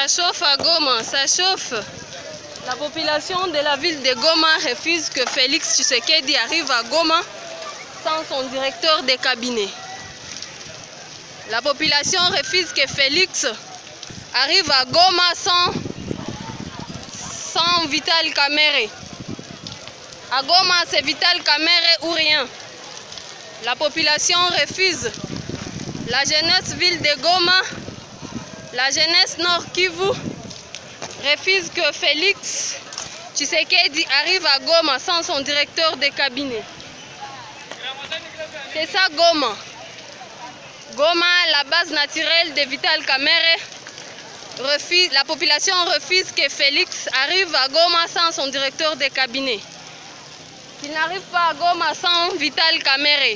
Ça chauffe à Goma, ça chauffe. La population de la ville de Goma refuse que Félix Tshisekedi arrive à Goma sans son directeur de cabinet. La population refuse que Félix arrive à Goma sans Vital Kamerhe. À Goma, c'est Vital Kamerhe ou rien. La population refuse. La jeunesse ville de Goma, la jeunesse Nord Kivu, refuse que Félix Tshisekedi arrive à Goma sans son directeur de cabinet. C'est ça Goma. Goma, la base naturelle de Vital Kamerhe. La population refuse que Félix arrive à Goma sans son directeur de cabinet. Qu'il n'arrive pas à Goma sans Vital Kamerhe.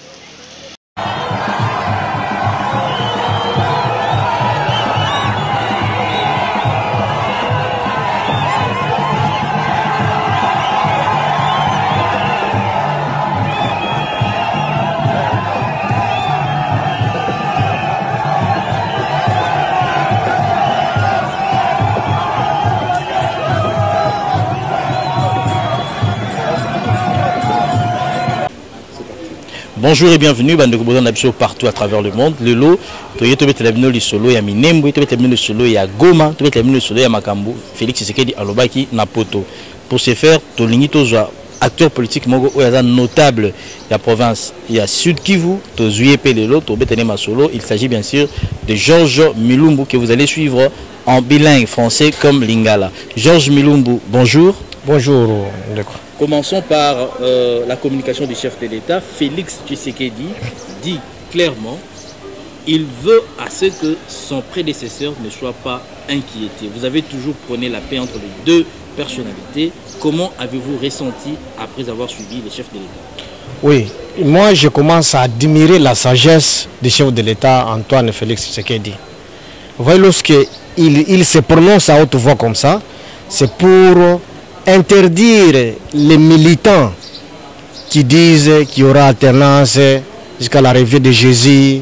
Bonjour et bienvenue, bande de partout à travers le monde. Le lot, tu es le solo ya Minembo, tu es le solo ya Goma, tu es le solo ya Makambo, Félix Tshisekedi alobaki na poto. Pour ce faire, tu lingi toza acteur politique mogo oyaza notable ya province ya Sud Kivu, tu zuye pelelo, tu betene ma solo. Il s'agit bien sûr de Georges Milumbu que vous allez suivre en bilingue français comme lingala. Georges Milumbu, bonjour. Bonjour. Commençons par la communication du chef de l'État. Félix Tshisekedi dit clairement il veut à ce que son prédécesseur ne soit pas inquiété. Vous avez toujours prôné la paix entre les deux personnalités. Comment avez-vous ressenti après avoir suivi le chef de l'État? Oui, moi je commence à admirer la sagesse du chef de l'État, Antoine Félix Tshisekedi. Vous voyez, lorsqu'il se prononce à haute voix comme ça, c'est pour interdire les militants qui disent qu'il y aura alternance jusqu'à l'arrivée de Jésus,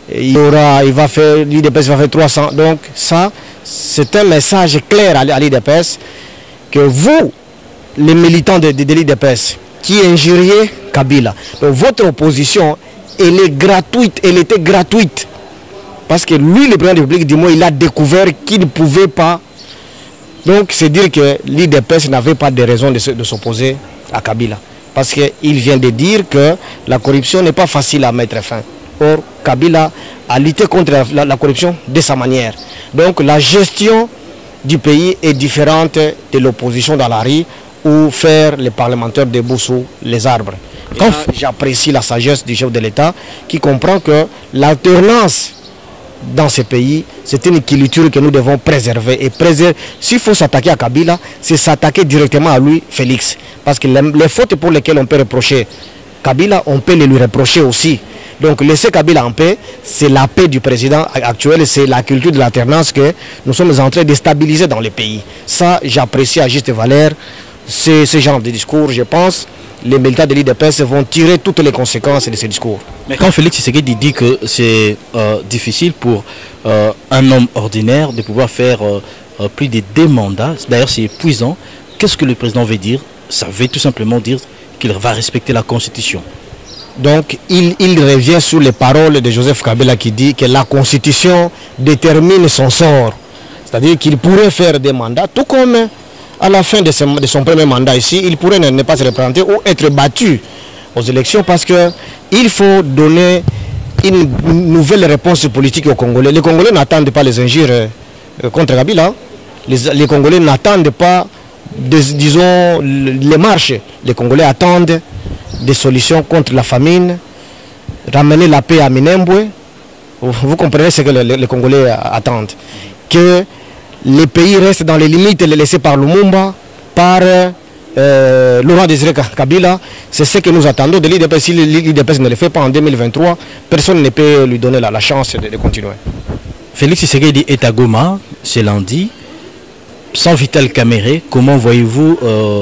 l'IDPS va faire 300. Donc ça, c'est un message clair à l'IDPS que vous, les militants de l'IDPS, qui injuriez Kabila, donc votre opposition, elle est gratuite, elle était gratuite. Parce que lui, le président de la République, du moins, il a découvert qu'il ne pouvait pas. Donc, c'est dire que l'IDPS n'avait pas de raison de s'opposer à Kabila. Parce qu'il vient de dire que la corruption n'est pas facile à mettre fin. Or, Kabila a lutté contre la corruption de sa manière. Donc, la gestion du pays est différente de l'opposition dans la rue ou faire les parlementaires debout sous les arbres. Quand j'apprécie la sagesse du chef de l'État qui comprend que l'alternance dans ce pays, c'est une équilibre que nous devons préserver. Et s'il faut s'attaquer à Kabila, c'est s'attaquer directement à lui, Félix. Parce que les fautes pour lesquelles on peut reprocher Kabila, on peut les lui reprocher aussi. Donc laisser Kabila en paix, c'est la paix du président actuel, c'est la culture de l'alternance que nous sommes en train de stabiliser dans le pays. Ça, j'apprécie à juste valeur ce genre de discours, je pense. Les militants de l'IDPS vont tirer toutes les conséquences de ces discours. Mais quand Félix Tshisekedi dit que c'est difficile pour un homme ordinaire de pouvoir faire plus de 2 mandats, d'ailleurs c'est épuisant, qu'est-ce que le président veut dire? Ça veut tout simplement dire qu'il va respecter la Constitution. Donc il revient sur les paroles de Joseph Kabila qui dit que la Constitution détermine son sort. C'est-à-dire qu'il pourrait faire des mandats, tout comme à la fin de son premier mandat ici, il pourrait ne pas se représenter ou être battu aux élections parce qu'il faut donner une nouvelle réponse politique aux Congolais. Les Congolais n'attendent pas les injures contre Kabila. Les Congolais n'attendent pas, disons, les marches. Les Congolais attendent des solutions contre la famine, ramener la paix à Minembwe. Vous comprenez ce que les Congolais attendent. Que les pays restent dans les limites laissées par Lumumba, par Laurent Désiré Kabila. C'est ce que nous attendons de l'IDPS. Si l'IDPS ne le fait pas en 2023, personne ne peut lui donner la chance de continuer. Félix Tshisekedi est à Goma, c'est lundi. Sans Vital Kamerhe, comment voyez-vous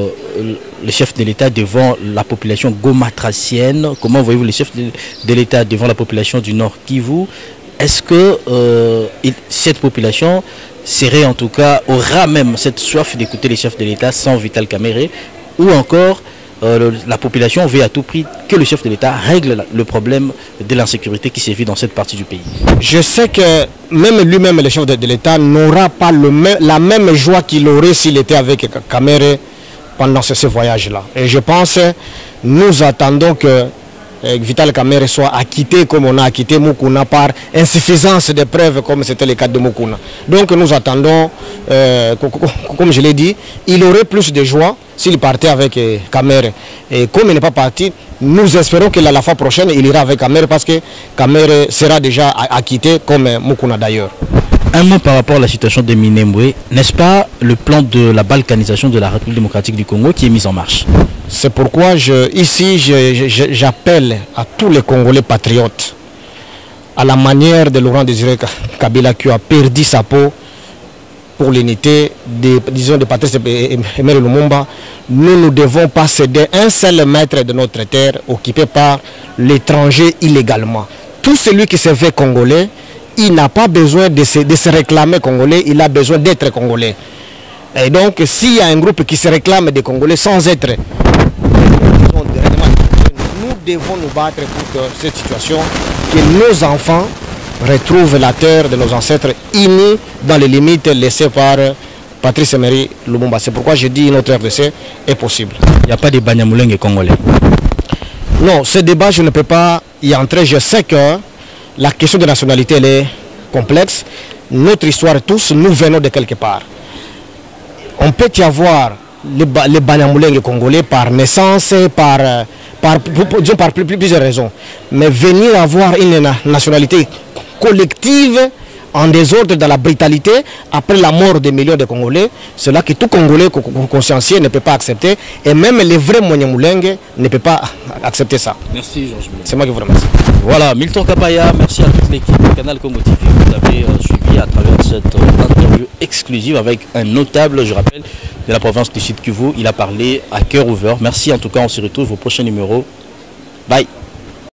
le chef de l'État devant la population gomatracienne? Comment voyez-vous le chef de l'État devant la population du Nord Kivu? Est-ce que cette population serait en tout cas, aura même cette soif d'écouter les chefs de l'État sans Vital Kamerhe, ou encore la population veut à tout prix que le chef de l'État règle le problème de l'insécurité qui sévit dans cette partie du pays. Je sais que même lui-même, le chef de l'État, n'aura pas la même joie qu'il aurait s'il était avec Kamerhe pendant ce voyage-là. Et je pense, nous attendons que Vital Kamerhe soit acquitté comme on a acquitté Mukuna par insuffisance de preuves comme c'était le cas de Mukuna. Donc nous attendons, comme je l'ai dit, il aurait plus de joie s'il partait avec Kamerhe. Et comme il n'est pas parti, nous espérons que la fois prochaine il ira avec Kamerhe parce que Kamerhe sera déjà acquitté comme Mukuna d'ailleurs. Un mot par rapport à la situation de Minembwe, n'est-ce pas le plan de la balkanisation de la République démocratique du Congo qui est mis en marche? C'est pourquoi ici j'appelle à tous les Congolais patriotes, à la manière de Laurent Désiré Kabila qui a perdu sa peau pour l'unité de Patrice Emery Lumumba. Nous ne devons pas céder un seul mètre de notre terre occupée par l'étranger illégalement. Tout celui qui se fait congolais, il n'a pas besoin de se réclamer congolais, il a besoin d'être congolais. Et donc, s'il y a un groupe qui se réclame des Congolais sans être, nous devons nous battre pour que cette situation, que nos enfants retrouvent la terre de nos ancêtres unis dans les limites laissées par Patrice Emery Lumumba. C'est pourquoi je dis notre RDC est possible. Il n'y a pas de Banyamulenge congolais? Non, ce débat, je ne peux pas y entrer. Je sais que la question de nationalité, elle est complexe. Notre histoire, tous, nous venons de quelque part. On peut y avoir les Banyamulenge congolais par naissance, par plusieurs raisons. Mais venir avoir une nationalité collective en désordre dans la brutalité après la mort des millions de Congolais, c'est là que tout Congolais consciencieux ne peut pas accepter et même les vrais Banyamulenge ne peut pas accepter ça. Merci Georges. C'est moi qui vous remercie. Voilà, Milton Kapaya, merci à toute l'équipe du Canal Congo TV. Vous avez suivi à travers cette interview exclusive avec un notable, je rappelle, de la province du Sud Kivu. Il a parlé à cœur ouvert. Merci en tout cas, on se retrouve au prochain numéro. Bye.